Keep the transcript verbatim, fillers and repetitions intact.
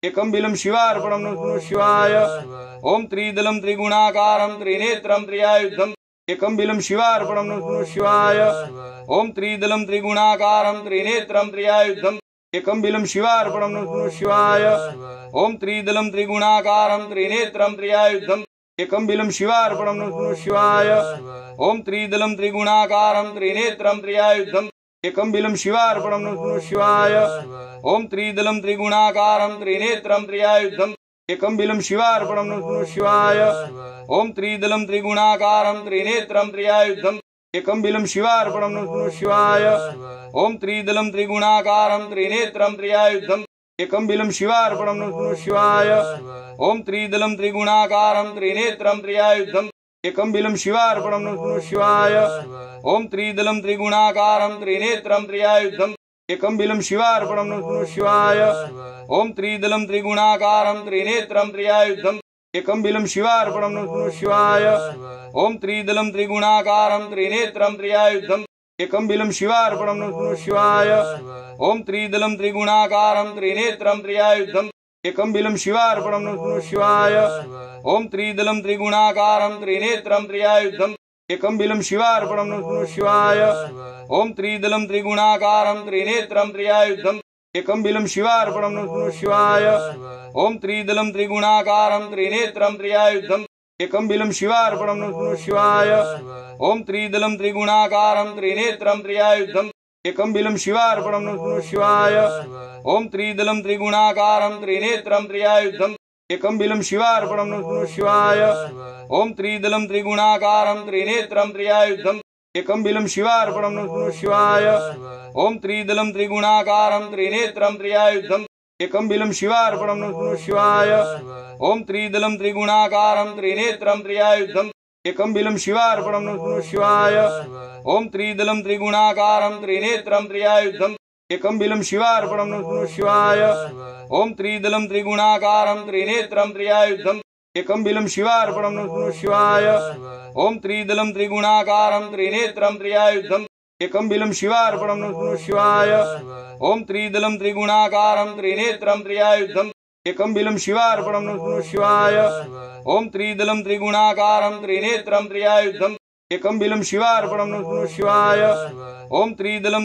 एकं बिलं शिवार्पणं नमः शिवाय। ओम त्रिदलं त्रिगुणाकारं त्रिनेत्रं त्रियायुधम् एकं बिलं शिवार्पणं नमः शिवाय। ओम त्रिदलं त्रिगुणाकारं त्रिनेत्रं त्रियायुधम् एकं बिलं शिवार्पणं नमः शिवाय। ओम त्रिदलं त्रिगुणाकारं त्रिनेत्रं त्रियायुधम् एकं बिलं शिवार्पणं नमः शिवाय। ओम त्रिदलं त्रिगुणाकारं त्रिनेत्रं त्रियायुधम् एकं बिलं शिवार्पणं नमः शिवाय। ओम त्रिदलं त्रिगुणाकारं त्रिनेत्रं त्रियायुधम् एकं बिलं शिवार्पणं नमः शिवाय। ओम त्रिदलं त्रिगुणाकारं त्रिनेत्रं त्रियायुधम् एकं बिलं शिवार्पणं नमः शिवाय। ओम त्रिदलं त्रिगुणाकारं त्रिनेत्रं त्रियायुधम् एकं बिलं शिवार्पणं नमः शिवाय। ओम त्रिदलं त्रिगुणाकारं त्रिनेत्रं त्रियायुधम् एकं बिलं शिवार्पणं नमः शिवाय। ओम त्रिदलं त्रिगुणाकारं त्रिनेत्रं त्रियायुधम् एकं बिलं शिवार्पणं नमः शिवाय। ओम त्रिदलं त्रिगुणाकारं त्रिनेत्रं त्रियायुधम् एकं बिलं शिवार्पणं नमः शिवाय। ओम त्रिदलं त्रिगुणाकारं त्रिनेत्रं त्रियायुधम् एकं बिलं शिवार्पणं नमः शिवाय। ओम त्रिदलं त्रिगुणाकारं त्रिनेत्रं त्रियायुधम् एकं बिलं शिवार्पणं नमः शिवाय। ओम त्रिदलं त्रिगुणाकारं त्रिनेत्रं त्रियायुधम् एकं बिलं शिवार्पणं नमः शिवाय। ओम त्रिदलं त्रिगुणाकारं त्रिनेत्रं त्रियायुधम् एकं बिलं शिवार्पणं नमः शिवाय। ओम त्रिदलं त्रिगुणाकारं त्रिनेत्रं त्रियायुधम् एकं बिलं शिवार्पणं नमः शिवाय। ओम त्रिदलं त्रिगुणाकारं त्रिनेत्रं त्रियायुधम् एकं बिलं शिवार्पणं नमः शिवाय। ओम त्रिदलं त्रिगुणाकारं त्रिनेत्रं त्रियायुधम् एकं बिलं शिवार्पणं नमः शिवाय। ओम त्रिदलं त्रिगुणाकारं त्रिनेत्रं त्रियायुधम् एकं बिलं शिवार्पणं नमः शिवाय। ओम त्रिदलं त्रिगुणाकारं त्रिनेत्रं त्रियायुधम् एकं बिलं शिवार्पणं नमः शिवाय। ओम त्रिदलं त्रिगुणाकारं त्रिनेत्रं त्रियायुधम् एकं बिलं शिवार्पणं नमः शिवाय। ओम त्रिदलं त्रिगुणाकारं त्रिनेत्रं त्रियायुधम् एकं बिलं शिवार्पणं नमः शिवाय। ओम त्रिदलं त्रिगुणाकारं त्रिनेत्रं त्रियायुधम् एकं बिलं शिवार्पणं नमः शिवाय। ओम त्रिदलं त्रिगुणाकारं त्रिनेत्रं त्रियायुधम् एकं बिलं शिवार्पणं नमः शिवाय। ओम त्रिदलं त्रिगुणाकारं त्रिनेत्रं त्रियायुधम् एकं बिलं शिवार्पणं नमः शिवाय। ओम त्रिदलं त्रिगुणाकारं त्रिनेत्रं त्रियायुधम् एकं बिलं शिवार्पणं नमः शिवाय। ओम त्रिदलं